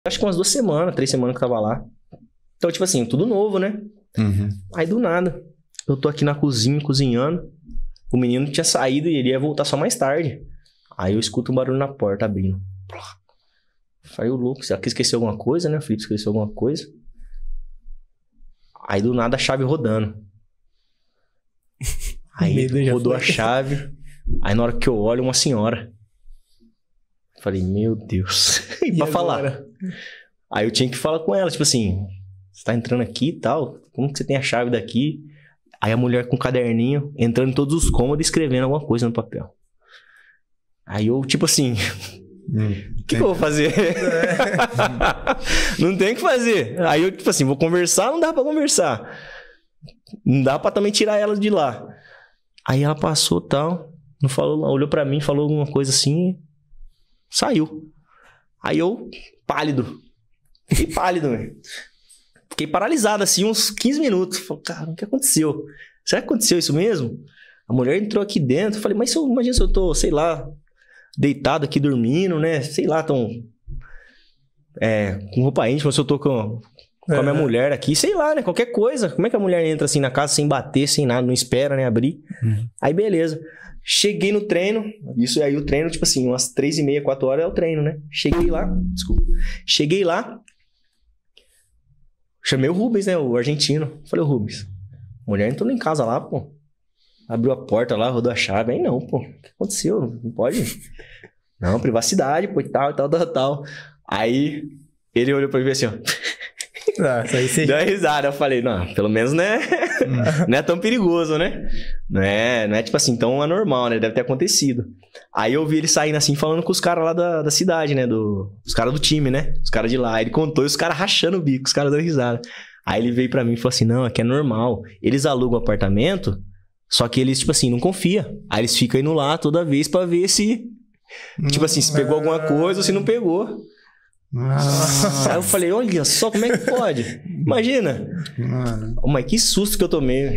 Acho que umas 2 semanas, 3 semanas que eu tava lá. Então, tipo assim, tudo novo, né? Uhum. Aí, do nada, eu tô aqui na cozinha, cozinhando. O menino tinha saído e ele ia voltar só mais tarde. Aí eu escuto um barulho na porta abrindo. Falei, o louco, será que esqueceu alguma coisa, né? O Felipe esqueceu alguma coisa. Aí, do nada, a chave rodando. Aí, rodou a chave. Aí, na hora que eu olho, uma senhora. Falei, meu Deus. E pra falar. Aí, eu tinha que falar com ela, tipo assim... Você tá entrando aqui e tal? Como que você tem a chave daqui? Aí, a mulher com um caderninho, entrando em todos os cômodos e escrevendo alguma coisa no papel. Aí, eu, tipo assim... O que eu vou fazer? Não tem o que fazer. Aí, eu, tipo assim, vou conversar, não dá pra conversar. Não dá pra também tirar ela de lá. Aí, ela passou e tal... Não falou, olhou pra mim, falou alguma coisa assim... Saiu. Aí eu, pálido. Fiquei pálido, velho. Fiquei paralisado, assim, uns 15 minutos. Falei, cara, o que aconteceu? Será que aconteceu isso mesmo? A mulher entrou aqui dentro. Falei, mas imagina se eu tô, sei lá, deitado aqui dormindo, né? Sei lá, tão... com roupa íntima, se eu tô com a minha mulher aqui. Sei lá, né? Qualquer coisa. Como é que a mulher entra assim na casa sem bater, sem nada, não espera, né? Abrir. Aí, beleza. Cheguei no treino, isso aí o treino, tipo assim, umas 3h30, 4 horas é o treino, né? Cheguei lá, desculpa. Cheguei lá, chamei o Rubens, né? O argentino. Falei, ô Rubens, a mulher entrou em casa lá, pô. Abriu a porta lá, rodou a chave. Aí não, pô, o que aconteceu? Não pode? Não, privacidade, pô, e tal. Aí ele olhou pra mim assim, ó. Deu uma risada, eu falei, não, pelo menos né? Não é tão perigoso, né? Não é tipo assim, tão anormal, né? Deve ter acontecido. Aí eu vi ele saindo assim, falando com os caras lá da cidade, né? Os caras do time, né? Os caras de lá. Ele contou e os caras rachando o bico, os caras dando risada. Aí ele veio pra mim e falou assim, não, aqui é normal. Eles alugam um apartamento, só que eles, tipo assim, não confia. Aí eles ficam indo lá toda vez pra ver se... Tipo assim, se pegou alguma coisa ou se não pegou. Aí eu falei, olha só, como é que pode? Imagina. Mas que susto que eu tomei.